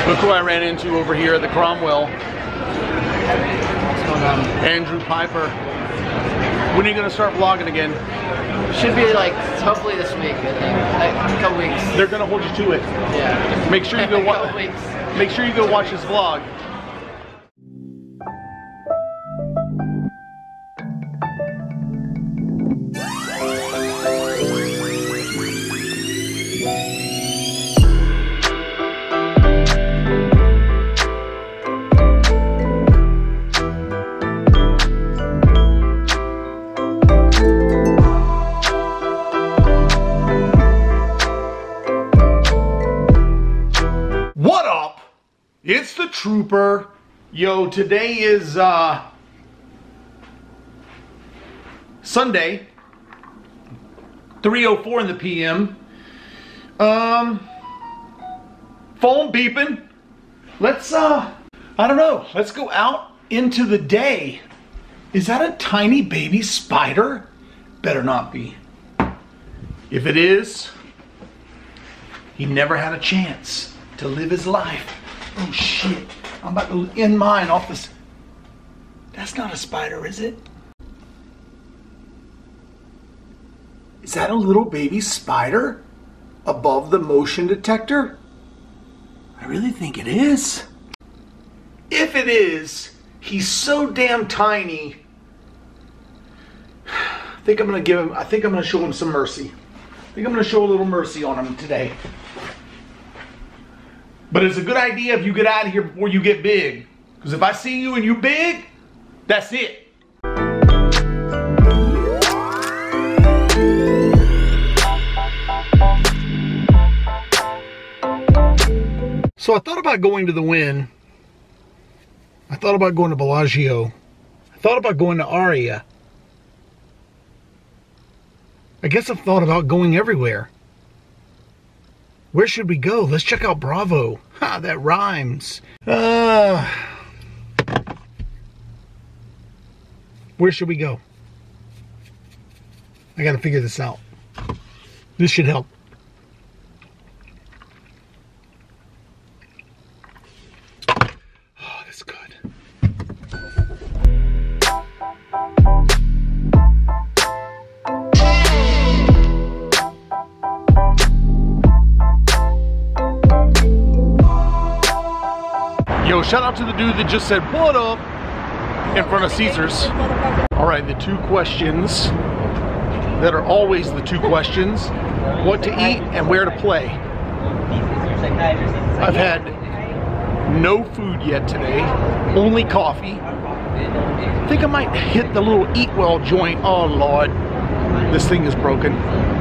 Look who I ran into over here at the Cromwell. Andrew Piper. When are you going to start vlogging again? Should be like hopefully this week. I think like a couple weeks. They're going to hold you to it. Yeah. Make sure you go watch. Make sure you go watch this vlog. It's the Trooper. Yo, today is Sunday, 3:04 in the PM. Phone beeping. Let's I don't know. Let's go out into the day. Is that a tiny baby spider? Better not be. If it is, he never had a chance to live his life. Oh shit, I'm about to end mine off this. That's not a spider, is it? Is that a little baby spider above the motion detector? I really think it is. If it is, he's so damn tiny. I think I'm gonna show him some mercy. I think I'm gonna show a little mercy on him today. But it's a good idea if you get out of here before you get big. Because if I see you and you big, that's it. So I thought about going to the Wynn. I thought about going to Bellagio. I thought about going to Aria. I guess I've thought about going everywhere. Where should we go? Let's check out Bravo. Ha, that rhymes. Where should we go? I gotta figure this out. This should help. Oh, that's good. Yo, shout out to the dude that just said, "What up?" in front of Caesars. All right, the two questions that are always the two questions: what to eat and where to play. I've had no food yet today, only coffee. I think I might hit the little Eat Well joint. Oh Lord, this thing is broken.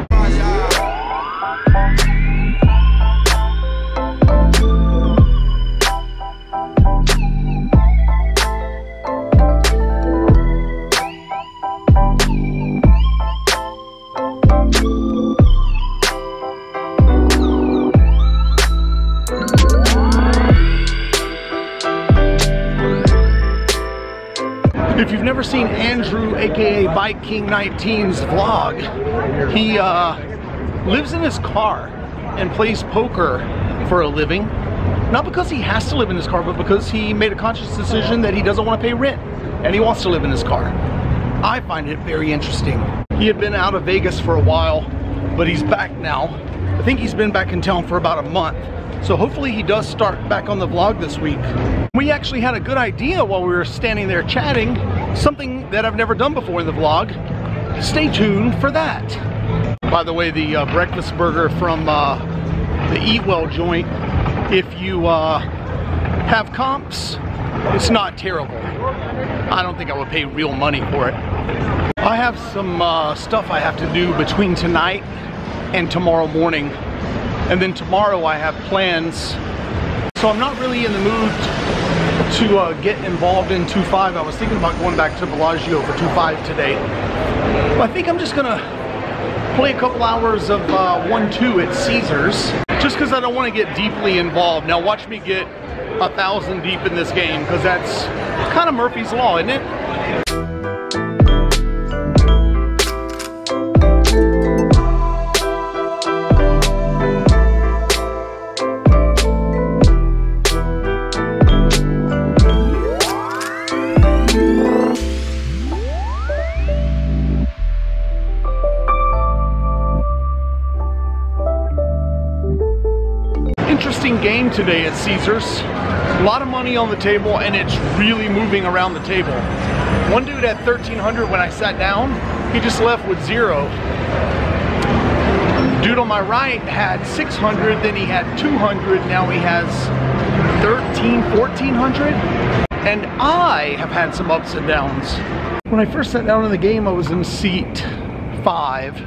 If you've never seen Andrew, aka Bike King 19's vlog, he lives in his car and plays poker for a living. Not because he has to live in his car, but because he made a conscious decision that he doesn't want to pay rent and he wants to live in his car. I find it very interesting. He had been out of Vegas for a while, but he's back now. I think he's been back in town for about a month. So hopefully he does start back on the vlog this week. We actually had a good idea while we were standing there chatting, something that I've never done before in the vlog. Stay tuned for that. By the way, the breakfast burger from the Eat Well joint, if you have comps, it's not terrible. I don't think I would pay real money for it. I have some stuff I have to do between tonight and tomorrow morning. And then tomorrow I have plans. So I'm not really in the mood to get involved in 2.5. I was thinking about going back to Bellagio for 2.5 today. But I think I'm just gonna play a couple hours of 1-2 at Caesars. Just because I don't want to get deeply involved. Now watch me get 1,000 deep in this game, because that's kind of Murphy's Law, isn't it? today at Caesars. A lot of money on the table, and it's really moving around the table. One dude had 1,300 when I sat down. He just left with 0. Dude on my right had 600, then he had 200, now he has 1,400. And I have had some ups and downs. When I first sat down in the game, I was in seat 5.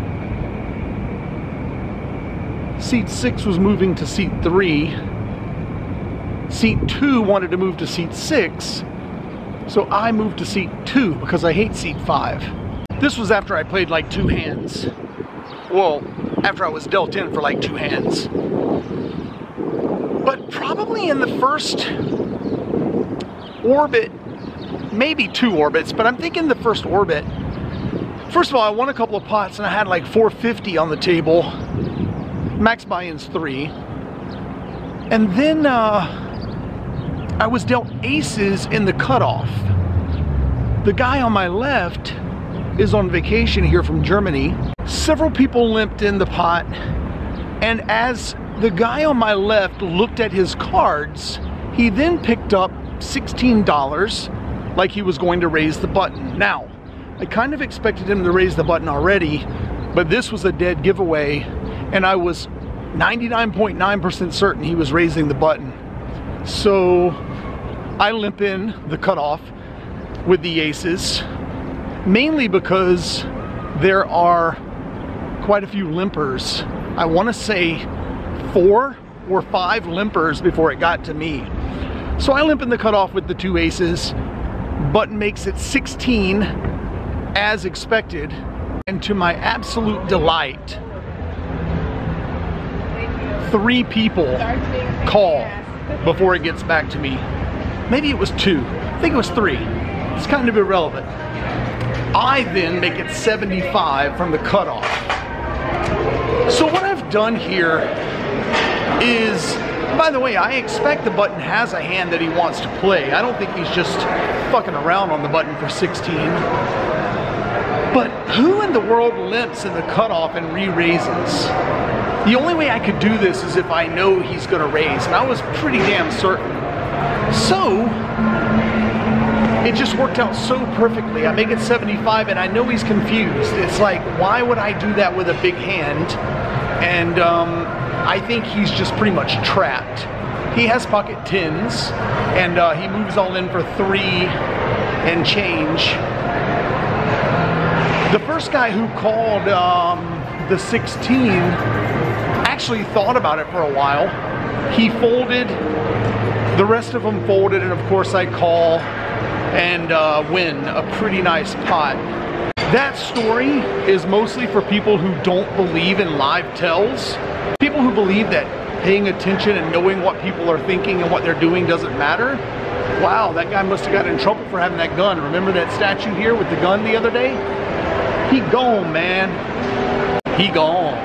Seat 6 was moving to seat 3. Seat 2 wanted to move to seat 6. So I moved to seat 2 because I hate seat 5. This was after I played like 2 hands. Well, after I was dealt in for like 2 hands. But probably in the first orbit, maybe 2 orbits, but I'm thinking the first orbit. First of all, I won a couple of pots and I had like 450 on the table. Max buy-in's 3. And then I was dealt aces in the cutoff. The guy on my left is on vacation here from Germany. Several people limped in the pot, and as the guy on my left looked at his cards, he then picked up $16 like he was going to raise the button. Now, I kind of expected him to raise the button already, but this was a dead giveaway, and I was 99.9% certain he was raising the button. So I limp in the cutoff with the aces, mainly because there are quite a few limpers. I want to say 4 or 5 limpers before it got to me. So I limp in the cutoff with the 2 aces. Button makes it 16 as expected, and to my absolute delight, 3 people call before it gets back to me. Maybe it was 2. I think it was 3. It's kind of irrelevant. I then make it 75 from the cutoff. So what I've done here is, by the way, I expect the button has a hand that he wants to play. I don't think he's just fucking around on the button for 16. But who in the world limps in the cutoff and re-raises? The only way I could do this is if I know he's gonna raise, and I was pretty damn certain. So, it just worked out so perfectly. I make it 75 and I know he's confused. It's like, why would I do that with a big hand? And I think he's just pretty much trapped. He has pocket 10s and he moves all in for 3 and change. The first guy who called the 16 actually thought about it for a while. He folded, the rest of them folded, and of course I call and win a pretty nice pot. That story is mostly for people who don't believe in live tells. People who believe that paying attention and knowing what people are thinking and what they're doing doesn't matter. Wow, that guy must have got in trouble for having that gun. Remember that statue here with the gun the other day? He gone, man. He gone.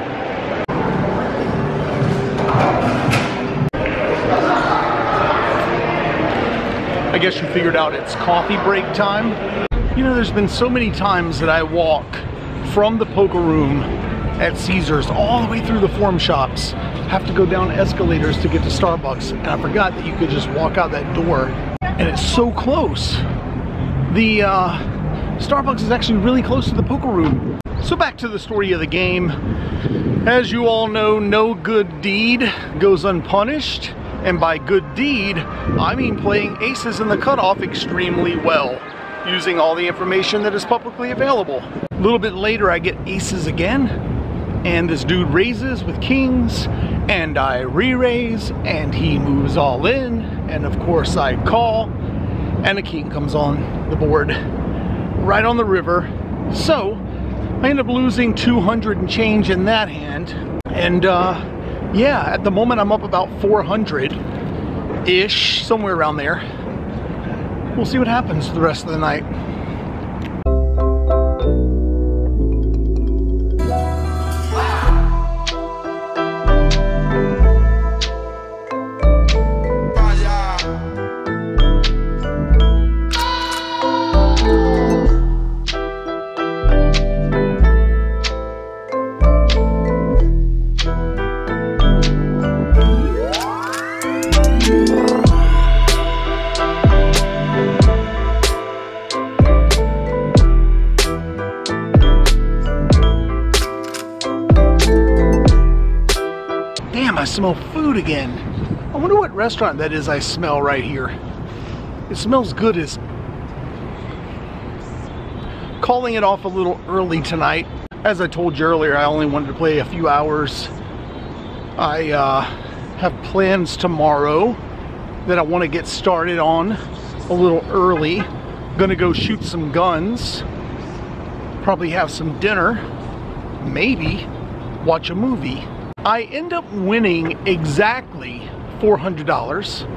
I guess you figured out it's coffee break time. You know, there's been so many times that I walk from the poker room at Caesars all the way through the forum shops, have to go down escalators to get to Starbucks, and I forgot that you could just walk out that door, and it's so close. The Starbucks is actually really close to the poker room. So back to the story of the game. As you all know, no good deed goes unpunished. And by good deed, I mean playing aces in the cutoff extremely well, using all the information that is publicly available. A little bit later, I get aces again, and this dude raises with kings, and I re-raise, and he moves all in, and of course I call, and a king comes on the board, right on the river. So, I end up losing 200 and change in that hand, and yeah, at the moment I'm up about 400-ish, somewhere around there. We'll see what happens the rest of the night. Damn, I smell food again. I wonder what restaurant that is I smell right here. It smells good as... Calling it off a little early tonight. As I told you earlier, I only wanted to play a few hours. I have plans tomorrow that I want to get started on a little early. Gonna go shoot some guns. Probably have some dinner. Maybe watch a movie. I end up winning exactly $400.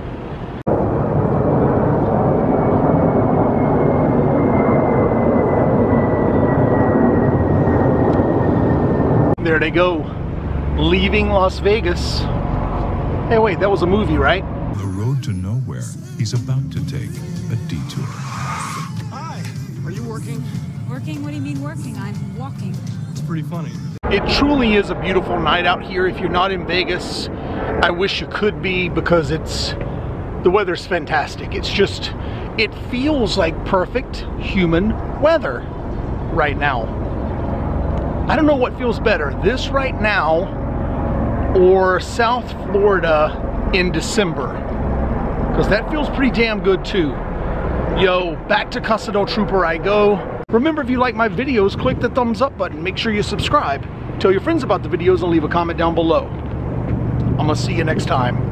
There they go, leaving Las Vegas. Hey, wait, that was a movie, right? The road to nowhere. He's about to take a detour. Hi, are you working? Working? What do you mean working? I'm walking. It's pretty funny. It truly is a beautiful night out here. If you're not in Vegas, I wish you could be, because the weather's fantastic. It's just, it feels like perfect human weather right now. I don't know what feels better, this right now or South Florida in December, because that feels pretty damn good too. Yo, back to Casa del Trooper I go. Remember, if you like my videos, click the thumbs up button. Make sure you subscribe. Tell your friends about the videos and leave a comment down below. I'm gonna see you next time.